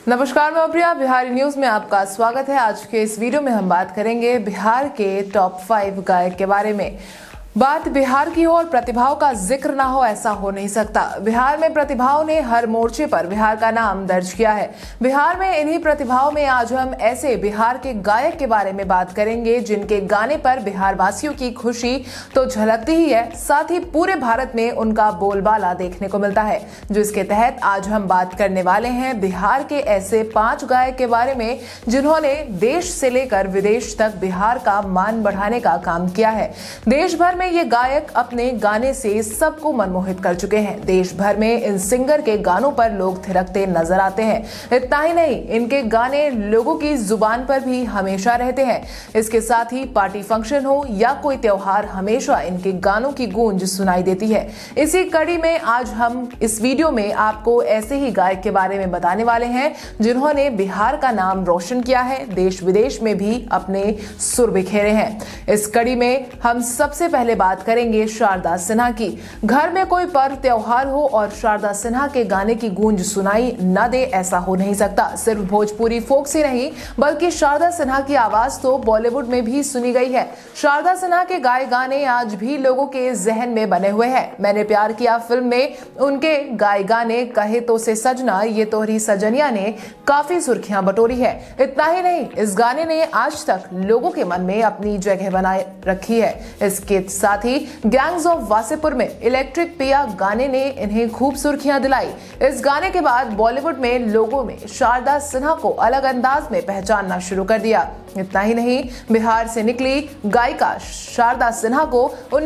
नमस्कार, मैं प्रिया। बिहारी न्यूज में आपका स्वागत है। आज के इस वीडियो में हम बात करेंगे बिहार के टॉप 5 गायक के बारे में। बात बिहार की हो और प्रतिभाओं का जिक्र ना हो, ऐसा हो नहीं सकता। बिहार में प्रतिभाओं ने हर मोर्चे पर बिहार का नाम दर्ज किया है। बिहार में इन्हीं प्रतिभाओं में आज हम ऐसे बिहार के गायक के बारे में बात करेंगे जिनके गाने पर बिहार वासियों की खुशी तो झलकती ही है, साथ ही पूरे भारत में उनका बोलबाला देखने को मिलता है। जिसके तहत आज हम बात करने वाले हैं बिहार के ऐसे 5 गायक के बारे में जिन्होंने देश से लेकर विदेश तक बिहार का मान बढ़ाने का काम किया है। देश भर में ये गायक अपने गाने से सबको मनमोहित कर चुके हैं। देश भर में इन सिंगर के गानों पर लोग थिरकते नजर आते हैं। इतना ही नहीं, इनके गाने लोगों की जुबान पर भी हमेशा रहते हैं। इसके साथ ही पार्टी फंक्शन हो या कोई त्योहार, हमेशा इनके गानों की गूंज सुनाई देती है। इसी कड़ी में आज हम इस वीडियो में आपको ऐसे ही गायक के बारे में बताने वाले हैं जिन्होंने बिहार का नाम रोशन किया है, देश विदेश में भी अपने सुर बिखेरे हैं। इस कड़ी में हम सबसे पहले बात करेंगे शारदा सिन्हा की। घर में कोई पर्व त्योहार हो और शारदा सिन्हा के गाने की गूंज सुनाई न दे, ऐसा हो नहीं सकता। सिर्फ भोजपुरी फोक्स ही नहीं बल्कि शारदा सिन्हा की आवाज तो बॉलीवुड में भी सुनी गई है। शारदा सिन्हा के गाए गाने आज भी लोगों के जहन में बने हुए हैं। मैंने प्यार किया फिल्म में उनके गाए गाने कहे तो से सजना, ये तोहरी सजनिया ने काफी सुर्खियां बटोरी है। इतना ही नहीं, इस गाने ने आज तक लोगों के मन में अपनी जगह बनाए रखी है। इसके साथ ही गैंग्स ऑफ वासेपुर में इलेक्ट्रिक पिया गाने ने इन्हें खूब सुर्खियां दिलाई। इस गाने के बाद बॉलीवुड में लोगों में शारदा सिन्हा को अलग अंदाज में पहचानना शुरू कर दिया। इतना ही नहीं, बिहार से निकली गायिका शारदा सिन्हा को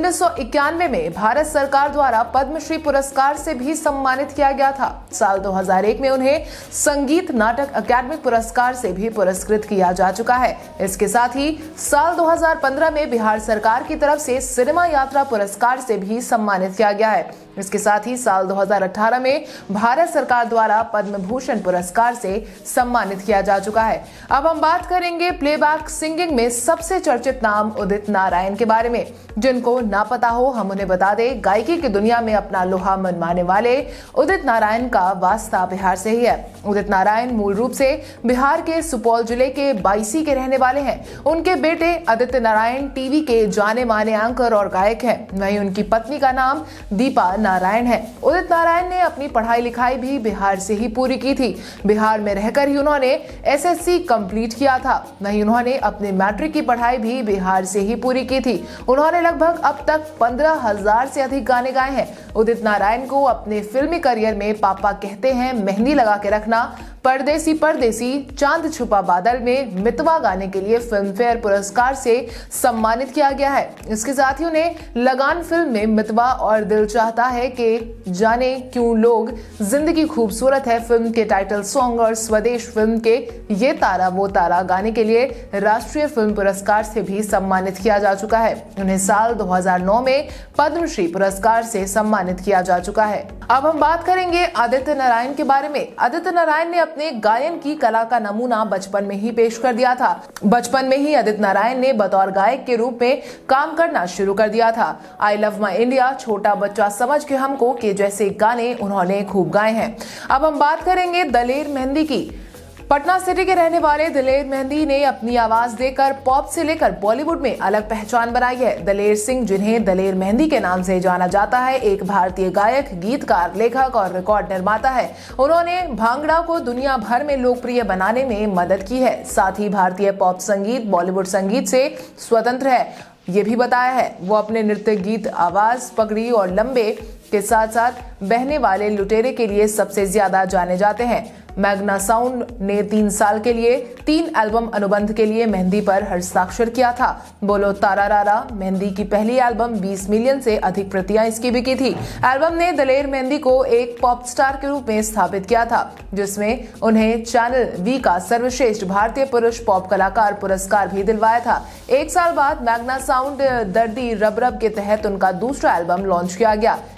1991 में भारत सरकार द्वारा पद्मश्री पुरस्कार से भी सम्मानित किया गया था। साल 2001 में उन्हें संगीत नाटक अकादमी पुरस्कार से भी पुरस्कृत किया जा चुका है। इसके साथ ही साल 2015 में बिहार सरकार की तरफ से सिनेमा यात्रा पुरस्कार से भी सम्मानित किया गया है। इसके साथ ही साल 2018 में भारत सरकार द्वारा पद्म भूषण पुरस्कार से सम्मानित किया जा चुका है। अब हम बात करेंगे प्लेबैक सिंगिंग में सबसे चर्चित नाम उदित नारायण के बारे में। जिनको ना पता हो, हम उन्हें बता दें, गायकी की दुनिया में अपना लोहा मनवाने वाले उदित नारायण का वास्ता बिहार से ही है। उदित नारायण मूल रूप से बिहार के सुपौल जिले के बायसी के रहने वाले हैं। उनके बेटे आदित्य नारायण टीवी के जाने माने एंकर और गायक हैं। वहीं उनकी पत्नी का नाम दीपा नारायण है। उदित नारायण ने अपनी पढ़ाई लिखाई भी बिहार से ही पूरी की थी। बिहार में रहकर ही उन्होंने एसएससी कंप्लीट किया था। वहीं उन्होंने अपने मैट्रिक की पढ़ाई भी बिहार से ही पूरी की थी। उन्होंने लगभग अब तक 15,000 से अधिक गाने गाए हैं। उदित नारायण को अपने फिल्मी करियर में पापा कहते हैं मेहंदी लगा के रखना, परदेसी परदेसी, चांद छुपा बादल में मितवा गाने के लिए फिल्म फेयर पुरस्कार से सम्मानित किया गया है। इसके साथ ही उन्हें लगान फिल्म में मितवा और दिल चाहता है कि जाने क्यों लोग, जिंदगी खूबसूरत है फिल्म के टाइटल सॉन्ग और स्वदेश फिल्म के ये तारा वो तारा गाने के लिए राष्ट्रीय फिल्म पुरस्कार से भी सम्मानित किया जा चुका है। उन्हें साल 2009 में पद्मश्री पुरस्कार से सम्मानित किया जा चुका है। अब हम बात करेंगे आदित्य नारायण के बारे में। आदित्य नारायण ने अपने गायन की कला का नमूना बचपन में ही पेश कर दिया था। बचपन में ही आदित्य नारायण ने बतौर गायक के रूप में काम करना शुरू कर दिया था। आई लव माई इंडिया, छोटा बच्चा समझ के हमको के जैसे गाने उन्होंने खूब गाए हैं। अब हम बात करेंगे दलेर मेहंदी की। पटना सिटी के रहने वाले दलेर मेहंदी ने अपनी आवाज देकर पॉप से लेकर बॉलीवुड में अलग पहचान बनाई है। दलेर सिंह, जिन्हें दलेर मेहंदी के नाम से जाना जाता है, एक भारतीय गायक, गीतकार, लेखक और रिकॉर्ड निर्माता है। उन्होंने भांगड़ा को दुनिया भर में लोकप्रिय बनाने में मदद की है। साथ ही भारतीय पॉप संगीत बॉलीवुड संगीत से स्वतंत्र है, ये भी बताया है। वो अपने नृत्य गीत, आवाज, पगड़ी और लंबे के साथ साथ बहने वाले लुटेरे के लिए सबसे ज्यादा जाने जाते हैं। मैग्ना साउंड ने 3 साल के लिए 3 एल्बम अनुबंध के लिए मेहंदी पर हस्ताक्षर किया था। बोलो तारा रारा मेहंदी की पहली एल्बम 20 मिलियन से अधिक प्रतियां इसकी बिकी थी। एल्बम ने दलेर मेहंदी को एक पॉप स्टार के रूप में स्थापित किया था, जिसमें उन्हें चैनल वी का सर्वश्रेष्ठ भारतीय पुरुष पॉप कलाकार पुरस्कार भी दिलवाया था। 1 साल बाद मैग्ना साउंड दर्दी रब रब के तहत उनका दूसरा एल्बम लॉन्च किया गया।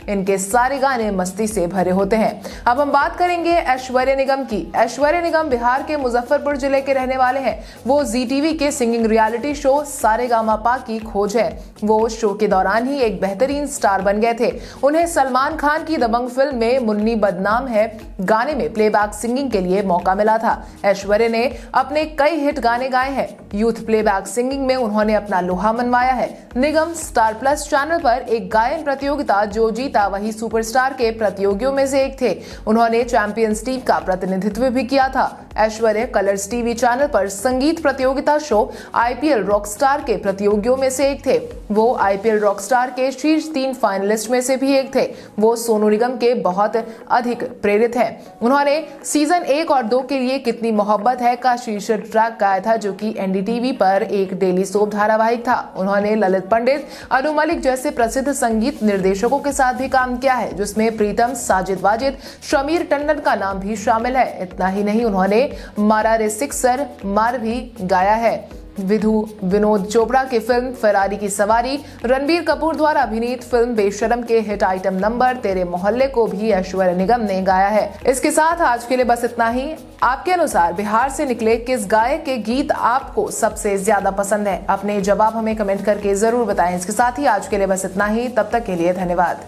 इनके सारे गाने मस्ती से भरे होते हैं। अब हम बात करेंगे ऐश्वर्या निगम की। ऐश्वर्या निगम बिहार के मुजफ्फरपुर जिले के रहने वाले हैं। वो ZTV के सिंगिंग रियलिटी शो सारेगामापा की खोज है। वो शो के दौरान ही एक बेहतरीन स्टार बन गए थे। उन्हें सलमान खान की दबंग फिल्म में मुन्नी बदनाम है गाने में प्लेबैक सिंगिंग के लिए मौका मिला था। ऐश्वर्या ने अपने कई हिट गाने गाए हैं। यूथ प्लेबैक सिंगिंग में उन्होंने अपना लोहा मनवाया है। निगम स्टार प्लस चैनल पर एक गायन प्रतियोगिता जो जीता वही सुपरस्टार के प्रतियोगियों में से एक थे। उन्होंने चैंपियंस टीम का प्रतिनिधित्व भी किया था। ऐश्वर्या कलर्स टीवी चैनल पर संगीत प्रतियोगिता शो IPL रॉकस्टार के प्रतियोगियों में से एक थे। वो IPL रॉकस्टार के शीर्ष 3 फाइनलिस्ट में से भी एक थे। वो सोनू निगम के बहुत अधिक प्रेरित हैं। उन्होंने सीजन 1 और 2 के लिए कितनी मोहब्बत है का शीर्षक ट्रैक गाया था, जो कि NDTV पर एक डेली सोप धारावाहिक था। उन्होंने ललित पंडित, अनु मलिक जैसे प्रसिद्ध संगीत निर्देशकों के साथ भी काम किया है, जिसमें प्रीतम, साजिद वाजिद, शमीर टंडन का नाम भी शामिल है। इतना ही नहीं, उन्होंने मारा रे सिक्सर मार भी गाया है। विनोद चोपड़ा की फिल्म फेरारी की सवारी, रणबीर कपूर द्वारा अभिनीत फिल्म बेशरम के हिट आइटम नंबर तेरे मोहल्ले को भी ऐश्वर्या निगम ने गाया है। इसके साथ आज के लिए बस इतना ही। आपके अनुसार बिहार से निकले किस गायक के गीत आपको सबसे ज्यादा पसंद है? अपने जवाब हमें कमेंट करके जरूर बताएं। इसके साथ ही आज के लिए बस इतना ही। तब तक के लिए धन्यवाद।